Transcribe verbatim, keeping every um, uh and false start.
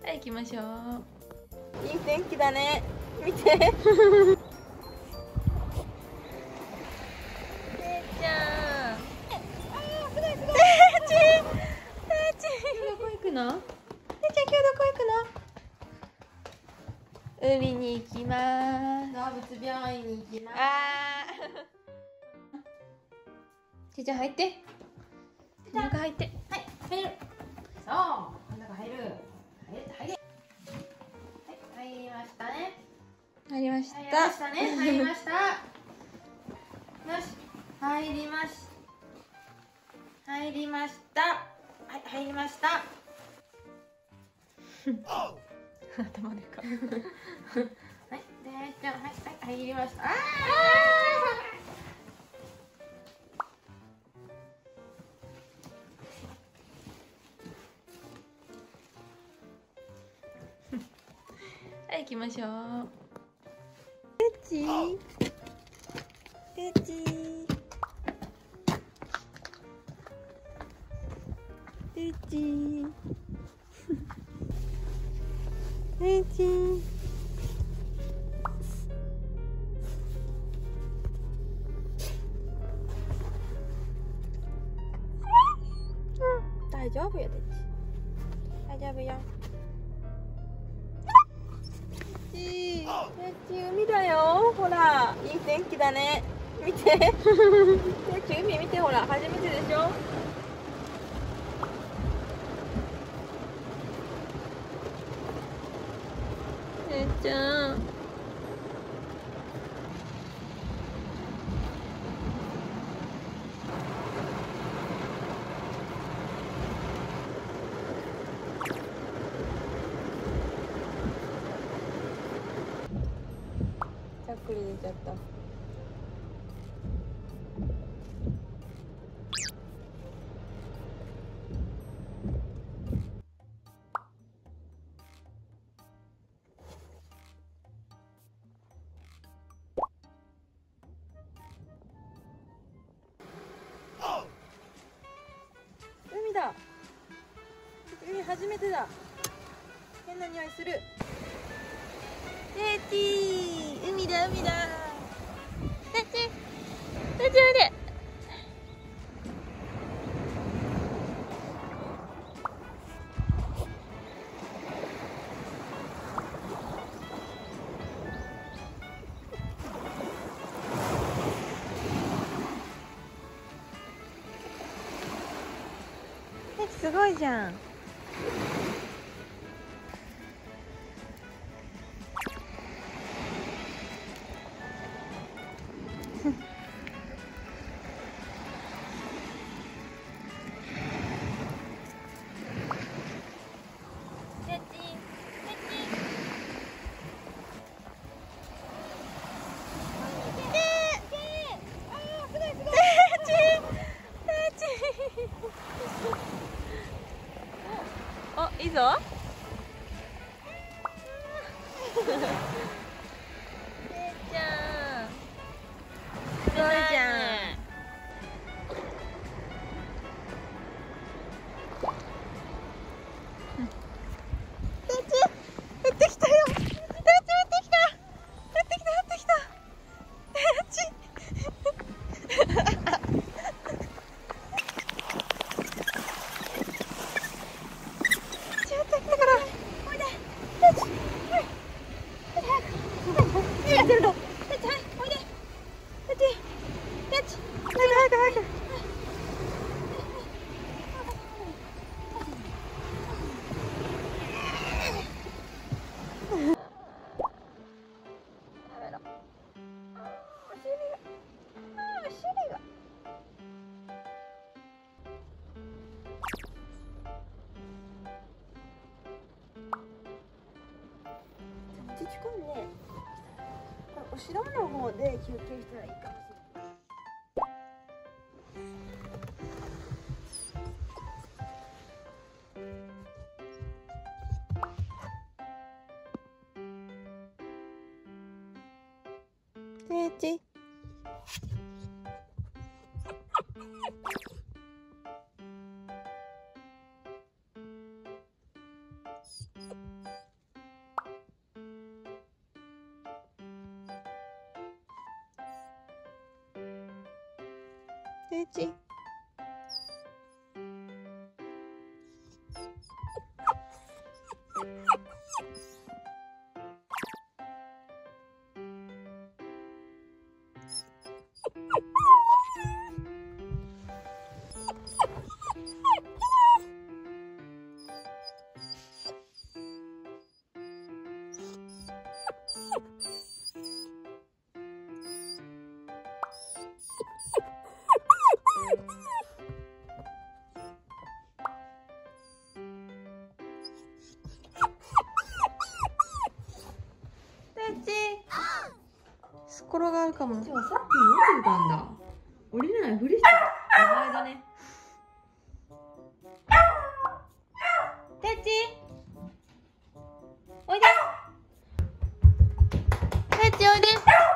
はい、行きましょう。 いい天気だね。見て。てーちゃん。てーち。てーち。 どこ行くの？ てーちゃん、今日どこ行くの？ 海に行きます。 動物病院に行きます。 あー。てーちゃん入って。中入って。 はい、入る。そう、真ん中入る。入れ、入れ。はい、入りましたね。 入りまし入りまた。 したね。入りました。よし、入りまし。入りました。はい、入りました。 頭でか。 はい、でーちゃん、はい、はい、入りました。あはい、行きましょう。 てーち。てーち。てーち。てーち。大丈夫よ、てーち。大丈夫よ。てーち、海だよ。ほら、いい天気だね。見て。てーち、海見て、ほら、初めてでしょ。 てーちゃん。 ざっくり出ちゃった。海だ。海初めてだ。変な匂いする。てーち、海だ海だ。 てーち。てーちゃんで。 てーち、すごいじゃん。 お、いいぞ。 てーちゃん。すごいじゃん。てーち、降ってきたよ。てーち、降ってきた。降ってきた、降ってきた。てーち。ちょっと来たから。おいで。てーち、はい。てーち、早く。早く。やってるの。てーち、はい、おいで。てーち、てーち、早く早く早く。近いね。これお城の方で休憩したらいいかもしれない。てーち。 てっち。すっ転がるかも。 じゃあさっき見てたんだ。降りれないふりしてる。やばいだね。てっちおいで。てっちおいで。